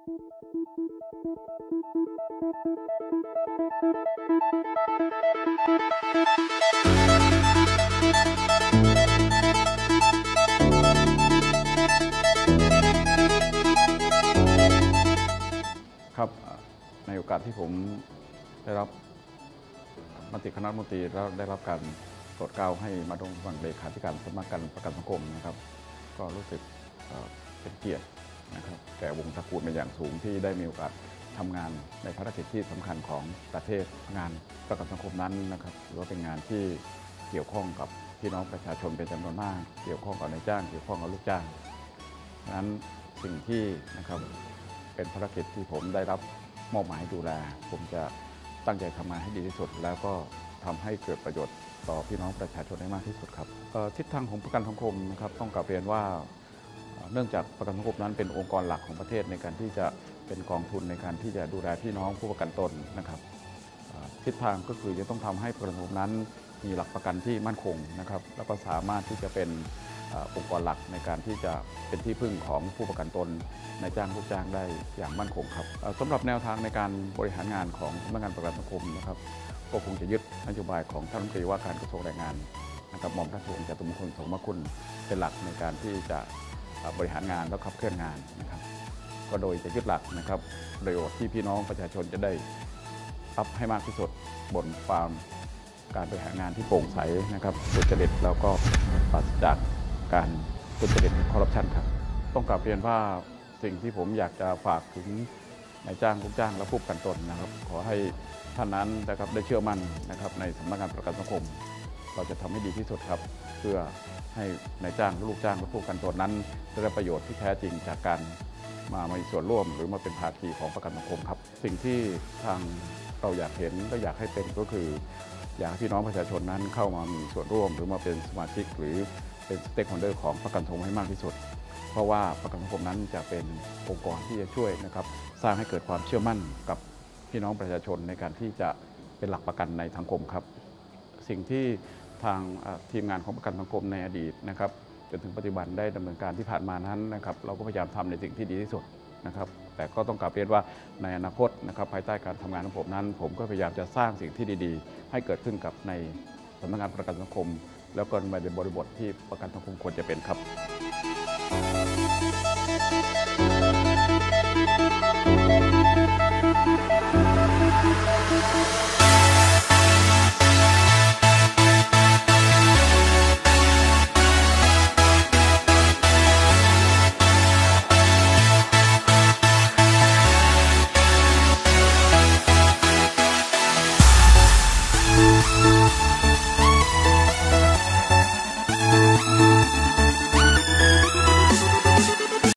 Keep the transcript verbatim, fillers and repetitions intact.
ครับในโอกาสที่ผมได้รับมติคณะรัฐมนตรีแล้วได้รับการโปรดเกล้าให้มาดำรงตำแหน่งเลขาธิการสำนักงานประกันสังคมนะครับก็รู้สึกเป็นเกียรตินะครับแก่วงตระกูลเป็นอย่างสูงที่ได้มีโอกาสทำงานในภารกิจที่สำคัญของประเทศงานประกันสังคมนั้นนะครับหรือว่าเป็นงานที่เกี่ยวข้องกับพี่น้องประชาชนเป็นจำนวนมากเกี่ยวข้องกับนายจ้างเกี่ยวข้องกับลูกจ้างดังนั้นสิ่งที่นะครับเป็นภารกิจที่ผมได้รับมอบหมายดูแลผมจะตั้งใจทำงานให้ดีที่สุดแล้วก็ทำให้เกิดประโยชน์ต่อพี่น้องประชาชนได้มากที่สุดครับทิศทางของประกันสังคมนะครับต้องกลับเรียนว่าเนื่องจากประกันสังคมนั้นเป็นองค์กรหลักของประเทศในการที่จะเป็นกองทุนในการที่จะดูแลพี่น้องผู้ประกันตนนะครับทิศทางก็คือจะต้องทำให้ประกันสังคมนั้นมีหลักประกันที่มั่นคงนะครับแล้วก็สามารถที่จะเป็นองค์กรหลักในการที่จะเป็นที่พึ่งของผู้ประกันตนนายจ้างลูกจ้างได้อย่างมั่นคงครับสำหรับแนวทางในการบริหารงานของสำนักงานประกันสังคมนะครับก็คงจะยึดนโยบายของท่านรัฐมนตรีว่าการกระทรวงแรงงานนะครับหม่อมราชวงศ์จตุมงคลโสมคุณเป็นหลักในการที่จะบริหารงานและขับเคลื่อนงานนะครับก็โดยจะยึดหลักนะครับประโยชน์ที่พี่น้องประชาชนจะได้รับให้มากที่สุดบนความการบริหารงานที่โปร่งใสนะครับสุจริตแล้วก็ปราศจากการทุจริตคอร์รัปชันครับต้องกลับเรียนว่าสิ่งที่ผมอยากจะฝากถึงนายจ้างลูกจ้างและผู้ประกันตนนะครับขอให้ท่านนั้นนะครับได้เชื่อมั่นนะครับในสำนักงานประกันสังคมเราจะทำให้ดีที่สุดครับเพื่อให้นายจ้างลูกจ้างและผู้ประกันตนนั้นได้รับประโยชน์ที่แท้จริงจากการมามีส่วนร่วมหรือมาเป็นภาคีของประกันสังคมครับสิ่งที่ทางเราอยากเห็นและอยากให้เป็นก็คืออยากให้พี่น้องประชาชนนั้นเข้ามามีส่วนร่วมหรือมาเป็นสมาชิกหรือเป็นสเต็กโฮลเดอร์ของประกันสังคมให้มากที่สุดเพราะว่าประกันสังคมนั้นจะเป็นองค์กรที่จะช่วยนะครับสร้างให้เกิดความเชื่อมั่นกับพี่น้องประชาชนในการที่จะเป็นหลักประกันในสังคมครับสิ่งที่ทางทีมงานของประกันสังคมในอดีตนะครับจนถึงปัจจุบันได้ดำเนินการที่ผ่านมานั้นนะครับเราก็พยายามทำในสิ่งที่ดีที่สุดนะครับแต่ก็ต้องกลับเรียนว่าในอนาคตนะครับภายใต้การทำงานของผมนั้นผมก็พยายามจะสร้างสิ่งที่ดีๆให้เกิดขึ้นกับในสำนักงานประกันสังคมแล้วก็ในบริบทที่ประกันสังคมควรจะเป็นครับ